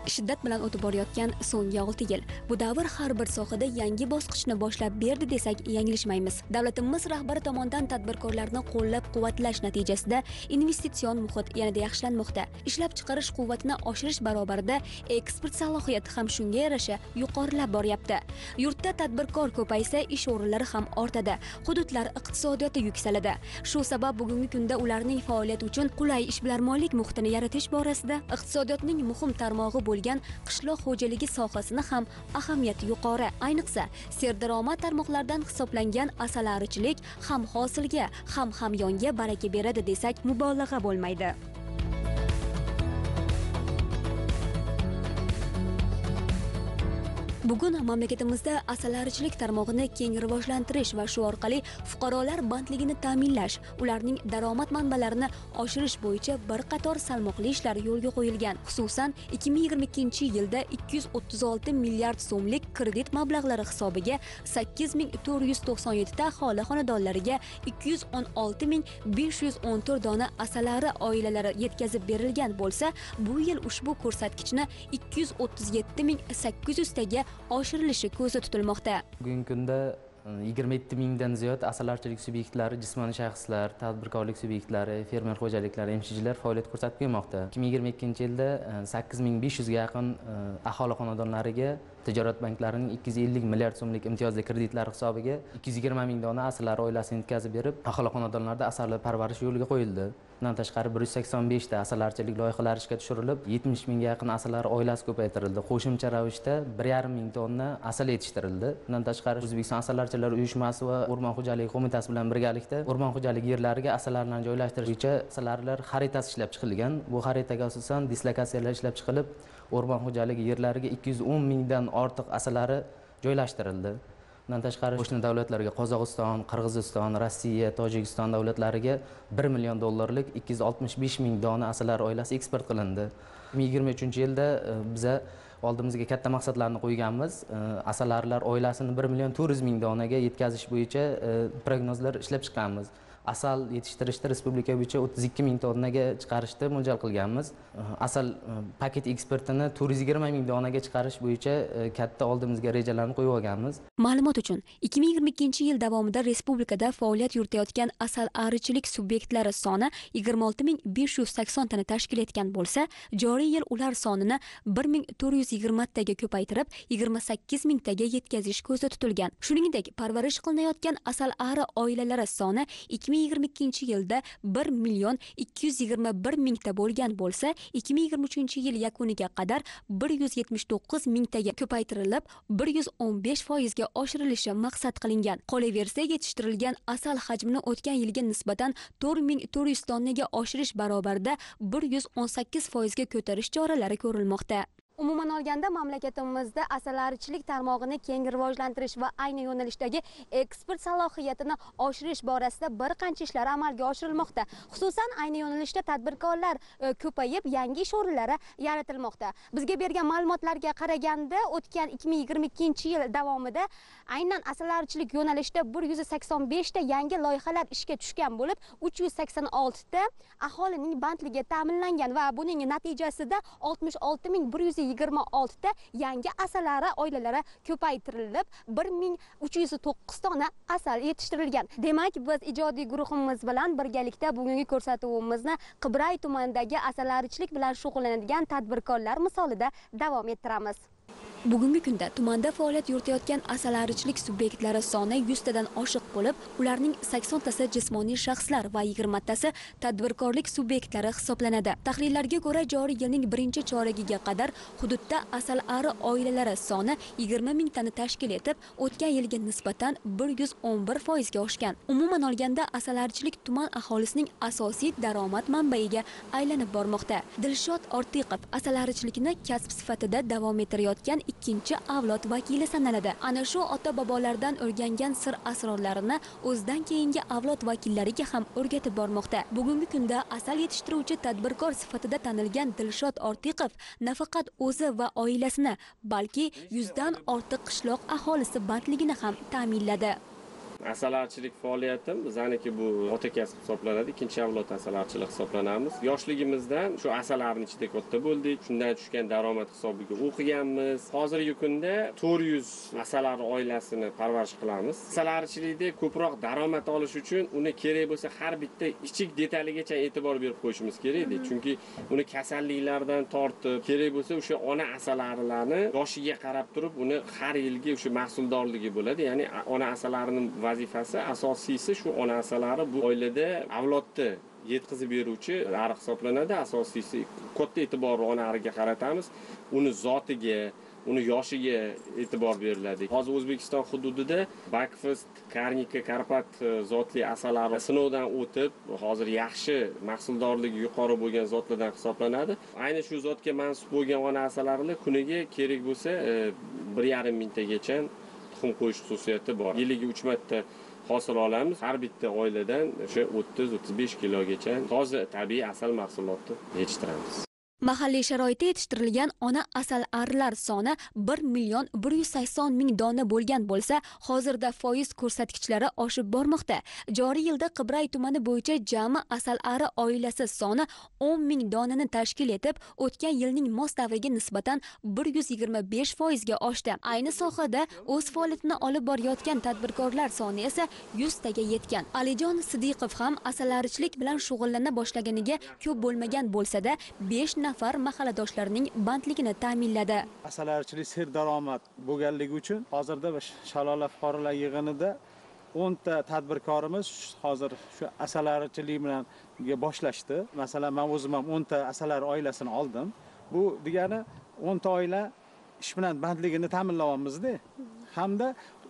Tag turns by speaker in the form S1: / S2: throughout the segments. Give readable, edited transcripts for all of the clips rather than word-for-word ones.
S1: Shiddat bilan o'tib borayotgan so'nggi 6 yil. Bu davr har bir sohada yangi bosqichni boshlab berdi desak yanglishmaymiz. Davlatimiz rahbari tomonidan tadbirkorlarni qo'llab-quvvatlash natijasida investitsion muhit yanada yaxshilanmoqda. Ishlab chiqarish quvvatini oshirish barobarida eksport salohiyati ham shunga yarasha yuqorilab boryapti. Yurtda tadbirkor ko'paysa, ish o'rinlari ham ortadi. Hududlar iqtisodiyoti yuksaladi. Shu sabab bugungi kunda ularning faoliyati uchun qulay ishbilarmonlik muhitini yaratish borasida iqtisodiyotning muhim tarmog'i bo'lgan qishloq xo'jaligi sohasini ham ahamiyati yuqori. Ayniqsa, serdaromad tarmoqlardan hisoblangan asalarichilik ham hosilga, ham hamyonga baraka beradi desak mubolag'a bo'lmaydi. Bugun mamlakatimizda asalarichilik tarmog'ini keng rivojlantirish va shu orqali fuqarolar bandligini ta'minlash, ularning daromad manbalarini oshirish bo'yicha bir qator salmoqli ishlar yo'lga qo'yilgan. Xususan, 2022-yilda 236 milliard so'mlik kredit mablag'lari hisobiga 8497 ta aholi xonadonlariga 216514 dona asalari oilalari yetkazib berilgan bo'lsa, bu yil ushbu ko'rsatkichni 237800 taga oshirilishi ko'zda tutilmoqda.
S2: Bugungi kunda 27 mingdan ziyod asalarichilik subyektlari, jismoniy shaxslar, tadbirkorlik subyektlari, fermer xo'jaliklari, MCH'lar faoliyat ko'rsatib kelmoqda. 2022-yilda 8500 ga yaqin aholi xonadonlariga tijorat banklarining 250 milliard so'mlik imtiyozli kreditlari hisobiga 220 ming dona asalari oilasini yetkazib berib, aholi xonadonlarida asalari parvarish yo'liga qo'yildi. Bundan tashqari 185 ta asalarichilik loyihalari ishga tushirilib, 70 mingga yaqin asalari oilasi ko'paytirildi. Qo'shimcha ravishda 1,5 ming tonna asal yetishtirildi. Bundan tashqari O'zbekiston Asalarichilar uyushmasi va O'rmon xo'jaligi qo'mitasi bilan birgalikda o'rmon xo'jaligi yerlariga asallarni joylashtirish bo'yicha asalarilar xaritasi ishlab chiqilgan. Bu xaritaga asosan dislokatsiyalar ishlab chiqilib, o'rmon xo'jaligi yerlariga 210 mingdan ortiq asalari joylashtirildi. Bundan tashqari qo'shni davlatlarga Qozog'iston, Qirg'iziston, Rossiya, Tojikiston davlatlariga 1 million dollarlik 265 ming dona asalar oilasi eksport qilindi. 2023-yilda biza oldimizga katta maqsadlarni qo'yganmiz. Asalarilar oilasini 1 million 400 ming donaga yetkazish bo'yicha prognozlar ishlab chiqqanmiz. Asal yetishtirishda respublika bo'yicha 32 ming tonnaga chiqarishni mo'ljal qilganmiz. Asal paket eksportini 420 ming donaga chiqarish bo'yicha katta oldimizga rejalarni qo'yib olganmiz.
S1: Ma'lumot uchun, 2022-yil davomida respublikada faoliyat yuritayotgan asalarichilik subyektlari soni 26580 tani tashkil etgan bo'lsa, joriy yil ular sonini 1420 taga ko'paytirib, 28 ming taga yetkazish ko'zda tutilgan. Shuningdek, parvarish qilinayotgan asalari oilalari soni 2022-yilda 1 million 221 mingta bo'lgan bo'lsa, 2023-yil yakuniga qadar 179 mingtaga ko'paytirilib, 115% ga oshirilishi maqsad qilingan. Qolaversa, yetishtirilgan asal hajmini o'tgan yilga nisbatan 4400 tonnaga oshirish barobarida 118% ga ko'tarish choralari ko'rilmoqda. Umuman olganda mamlakatimizda asalarichilik tarmog'ini keng rivojlantirish va ayni yo'nalishdagi eksport salohiyatini oshirish borasida bir qancha ishlar amalga oshirilmoqda. Xususan, ayni yo'nalishda tadbirkorlar ko'payib, yangi ish o'rinlari yaratilmoqda. Bizga bergan ma'lumotlarga qaraganda, o'tgan 2022-yil davomida aynan asalarichilik yo'nalishida 185 ta yangi loyihalar ishga tushgan bo'lib, 386 ta aholining bandligi ta'minlangan va buning natijasida 66126 ta yangi asalari oilalari ko'paytirilib, 1309 tona asal yetishtirilgan. Demak, biz ijodiy guruhimiz bilan birgalikda bugungi ko'rsatuvimizni Qibray tumanidagi asalarichilik bilan shug'ullanadigan tadbirkorlar misolida davom ettiramiz. Bugungi kunda tumanda faoliyat yuritayotgan asalarichilik subyektlari soni 100 tadan oshiq bo'lib, ularning 80 tasi jismoniy shaxslar va 20 tasi tadbirkorlik subyektlari hisoblanadi. Tahlillarga ko'ra, joriy yilning birinchi choragiga qadar hududda asalari oilalari soni 20 ming tani tashkil etib, o'tgan yilga nisbatan 111% ga oshgan. Umuman olganda, asalarichilik tuman aholisining asosiy daromad manbaiga aylanib bormoqda. Dilshod Ortiqov asalarichilikni kasb sifatida davom ettirayotgan ikkinchi avlod vakili sanaladi. Ana shu ota-bobolardan o'rgangan sir asrorlarini o'zidan keyingi avlod vakillariga ham o'rgatib bormoqda. Bugungi kunda asal yetishtiruvchi tadbirkor sifatida tanilgan Dilshod Ortiqov nafaqat o'zi va oilasini, balki 100 dan ortiq qishloq aholisi bandligini ham ta'minladi.
S3: Asalarichilik faoliyatim bizaniki bu ota kasb hisoblanadi. Ikkinchi avlod asalarichilar hisoblanamiz. Yoshligimizdan shu asallarning ichida katta bo'ldik. Shundan tushgan daromad hisobiga o'qiganmiz. Hozirgi kunda 400 asalar oilasini parvarish qilamiz. Asalarichilikda ko'proq daromad olish uchun uni kerak bo'lsa har bitta kichik detaligacha e'tibor berib qo'yishimiz kerak-edi. Chunki uni kasalliklardan tortib, kerak bo'lsa o'sha ona asalarilarni yoshiga qarab turib, uni har yilgi o'sha mahsuldorligi bo'ladi. Ya'ni ona asalarining vazifasi asosiysi shu ona asalari bu oilada avlodni yetkazib beruvchi ariq hisoblanadi. Asosiysi katta e'tiborni ona ariga qaratamiz. Uni zotiga, uni yoshiga e'tibor beriladi. Hozir O'zbekiston hududida Bakfast, Karnika, Karpat zotli asalari sinovdan o'tib, hozir yaxshi mahsuldorligi yuqori bo'lgan zotlardan hisoblanadi. Ayni shu zotga mansub bo'lgan ona asalarilar kuniga kerak bo'lsa 1,5 mingtagacha tuxum qo'yish xususiyati bor. Yiliga 3 marta hosil olamiz. Har bitta oiladan o'sha 30-35 kilogacha toza tabiiy asal mahsulotni yetishtiramiz.
S1: Mahalliy sharoitda yetishtirilgan ona asal arilar soni 1,180,000 dona bo'lgan bo'lsa, hozirda foiz ko'rsatkichlari oshib bormoqda. Joriy yilda Qibray tumani bo'yicha jami asal ari oilasi soni 10,000 donani tashkil etib, o'tgan yilning mos davriga nisbatan 125% ga oshdi. Ayni sohada o'z faoliyatini olib borayotgan tadbirkorlar soni esa 100 taga yetgan. Alijon Sidiqov ham asalarichilik bilan shug'ullana boshlaganiga ko'p bo'lmagan bo'lsa-da, 5 nafar mahalladoshlarining bandligini ta'minladi.
S4: Asalarichilik ser daromad bo'lganligi uchun hozirda Shalola fuqarolar yig'inida 10 ta tadbirkorimiz hozir shu asalarichilik bilan boshlashdi. Masalan, men o'zim ham 10 ta asalar oilasini oldim. Bu degani 10 ta oila ish bilan bandligini ta'minlayapmiz-da. Hamda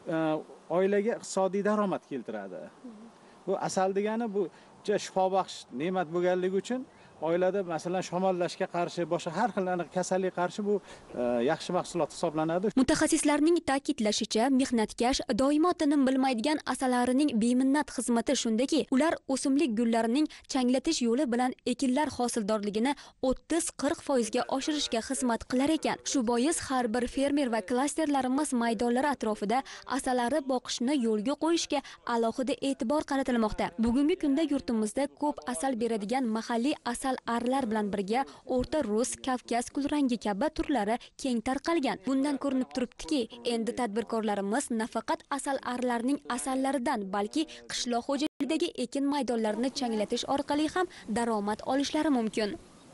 S4: oilaga iqtisodiy daromad keltiradi. Bu asal degani bu shifobaxsh ne'mat bo'lganligi uchun oilada masalan shamollashga qarshi, boshqa har xil kasallikka qarshi bu yaxshi mahsulot hisoblanadi.
S1: Mutaxassislarning ta'kidlashicha, mehnatkash, doimo tinim bilmaydigan asalarining beminnat xizmati shundaki, ular o'simlik gullarining changlatish yo'li bilan ekinlar hosildorligini 30-40% ga oshirishga xizmat qilar ekan. Shu bois har bir fermer va klasterlarimiz maydonlari atrofida asalari boqishni yo'lga qo'yishga alohida e'tibor qaratilmoqda. Bugungi kunda yurtimizda ko'p asal beradigan mahalliy asal arilar bilan birga O'rta Rus, Kavkaz kulrangi kabi turlari keng tarqalgan. Bundan ko'rinib turibdiki, endi tadbirkorlarimiz nafaqat asal arilarining asallaridan, balki qishloq xo'jaligidagi ekin maydonlarini changlatish orqali ham daromad olishlari mumkin.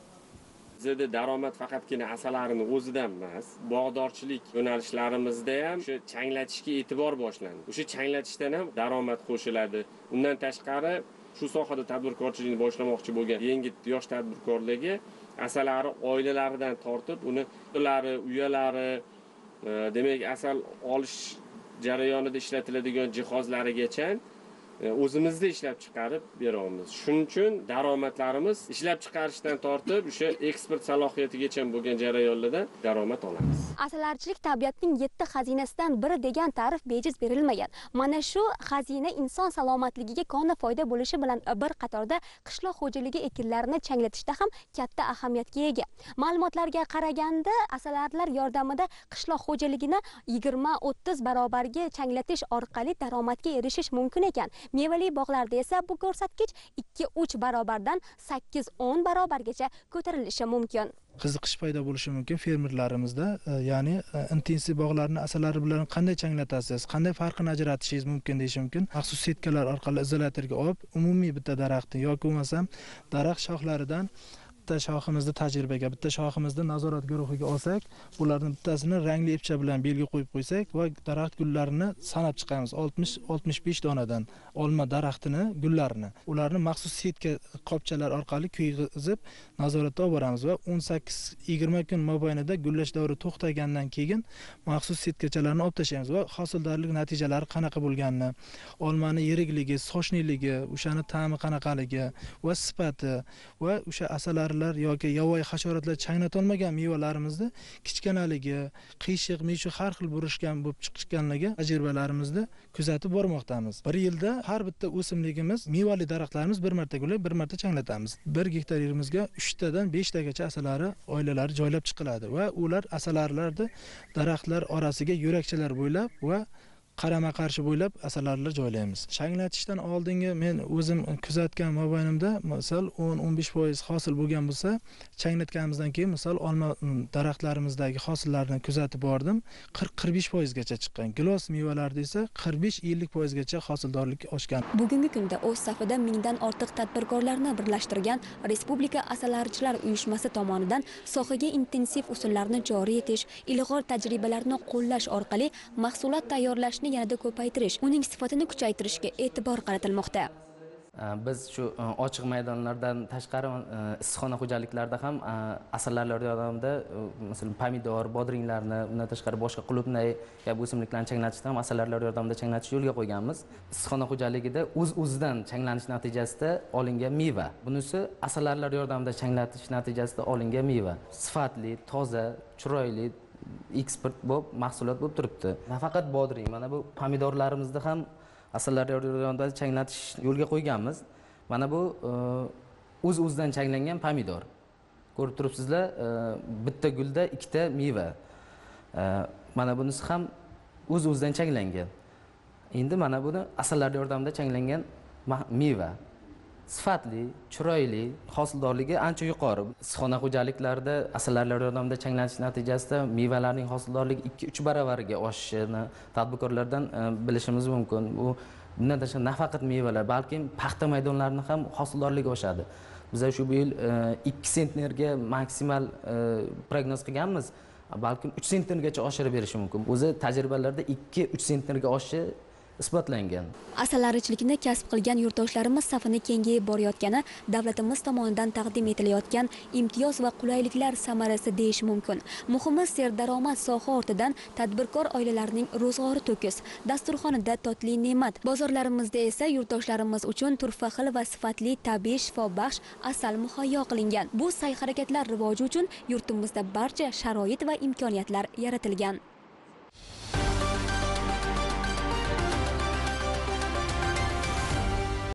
S3: Bizda daromad faqatgina asalarini o'zidan emas, bog'dorchilik yo'nalishlarimizda ham o'sha changlatishga e'tibor boshlandi. O'sha changlatishdan ham daromad qo'shiladi. Undan tashqari shu sohada tadbirkorchilikni boshlamoqchi bo'lgan yangi yosh tadbirkorlarga asalari oilalaridan tortib, uni uyalari, demak asal olish jarayonida ishlatiladigan jihozlarigacha o'zimizda ishlab chiqarib beramiz. Shuning uchun daromadlarimiz ishlab chiqarishdan tortib o'sha eksport salohiyatigacha bo'lgan jarayonlardan daromad olamiz.
S1: Asalarichilik tabiatning 7 xazinasidan biri degan ta'rif bejiz berilmagan. Mana shu xazina inson salomatligiga koni foyda bo'lishi bilan bir qatorda qishloq xo'jaligi ekinlarini changlatishda ham katta ahamiyatga ega. Ma'lumotlarga qaraganda, asalarilar yordamida qishloq xo'jaligini 20-30 barobarga changlatish orqali daromadga erishish mumkin ekan. Mevali bog'larda esa bu ko'rsatkich 2-3 barobardan 8-10 barobargacha ko'tarilishi mumkin.
S5: Qiziqish paydo bo'lishi mumkin fermerlarimizda, ya'ni intensiv bog'larni asalari bilan qanday changlatasiz, qanday farqini ajratishingiz mumkin deyish mumkin. Maxsus setkalar orqali izolyatorga olib, umumiy bitta daraxtni yoki bo'lmasam daraxt shoxlaridan bitta shoximizni tajribaga, bitta shoximizni nazorat guruhiga olsak, bularning bittasini rangli ipcha bilan belgi qo'yib qo'ysak va daraxt gullarini sanab chiqamiz. 60-65 donadan olma daraxtini gullarini. Ularni maxsus setka qopchalar orqali kuyg'izib nazoratga olib boramiz va 18-20 kun mobaynida gullash davri to'xtagandan keyin maxsus setkachalarni olib tashlaymiz va hosildorlik natijalari qanaqa bo'lganini, olmani yirikligi, sochniligi, o'shani ta'mi qanaqaligi va sifati va o'sha asallar yoki yovvoyi hasharotlar changlata olmagan mevalarimizni kichkanaligi, qiyshiq, mishu har xil burishgan bo'lib chiqqanligi tajribalarimizda kuzatib bormoqdamiz. Bir yilda har bitta o'simligimiz, mevali daraxtlarimiz bir marta gullayib, bir marta changlatamiz. 1 gektar yerimizga 3 tadan 5 tagacha asalari oilalari joylab chiqiladi va ular asalarilarda daraxtlar orasiga yo'lakchalar bo'ylab va qarama qarshi bo'ylab asalarilar joylaymiz. Changlatishdan oldingi men o'zim kuzatgan mobaynimda misol 10-15% hosil bo'lgan bo'lsa, changlatganimizdan keyin misol olma daraxtlarimizdagi hosillarni kuzatib bordim. 40-45% gacha chiqqan. Gilos mevalarda esa 45-50% gacha hosildorlik oshgan.
S1: Bugungi kunda o'z safida mingdan ortiq tadbirkorlarni birlashtirgan Respublika asalarichilar uyushmasi tomonidan sohaga intensiv usullarni joriy etish, ilg'or tajribalarni qo'llash orqali mahsulot tayyorlashni yanada ko'paytirish, uning sifatini kuchaytirishga e'tibor qaratilmoqda.
S2: Biz shu ochiq maydonlardan tashqari issiqxona xo'jaliklarida ham asalarilar yordamida masalan pomidor, bodringlarni, undan tashqari boshqa qulupnay kabi o'simliklarni changlatishda ham asalarilar yordamida changlatish yo'lga qo'yganmiz. Issiqxona xo'jaligida o'z-o'zidan changlanish natijasida olingan meva. Bunisi asalarilar yordamida changlatish natijasida olingan meva. Sifatli, toza, chiroyli eksport bo'lib mahsulot bo'lib turibdi. Nafaqat bodring, mana bu pomidorlarimizda ham asallar yordamida changlatish yo'lga qo'yganmiz. Mana bu o'z-o'zidan changlangan pomidor. Ko'rib turibsizlar, bitta gulda ikkita meva. Mana bunisi ham o'z-o'zidan changlangan. Endi mana buni asallar yordamida changlangan meva. Sifatli, chiroyli, hosildorligi ancha yuqori. Issiqxona xo'jaliklarida asallar yordamida changlanish natijasida mevalarning hosildorligi 2-3 baravariga oshishini tadbirkorlardan bilishimiz mumkin. Bundan tashqari nafaqat mevalar, balki paxta maydonlarini ham hosildorligi oshadi. Biz shu yil 2 sentnerga maksimal prognoz qilganmiz. Balki 3 sentnergacha oshirib berishi mumkin. O'zi tajribalarda 2-3 sentnerga oshishi isbotlangan.
S1: Asalarichilikni kasb qilgan yurtdoshlarimiz safini kengayib borayotgani davlatimiz tomonidan taqdim etilayotgan imtiyoz va qulayliklar samarasi deyish mumkin. Muhimi serdaromad soha ortidan tadbirkor oilalarning ro'zg'ori to'kis, dasturxonida totli ne'mat. Bozorlarimizda esa yurtdoshlarimiz uchun turfa xil va sifatli tabiiy shifobaxsh asal muhayyo qilingan. Bu sa'y-harakatlar rivoji uchun yurtimizda barcha sharoit va imkoniyatlar yaratilgan.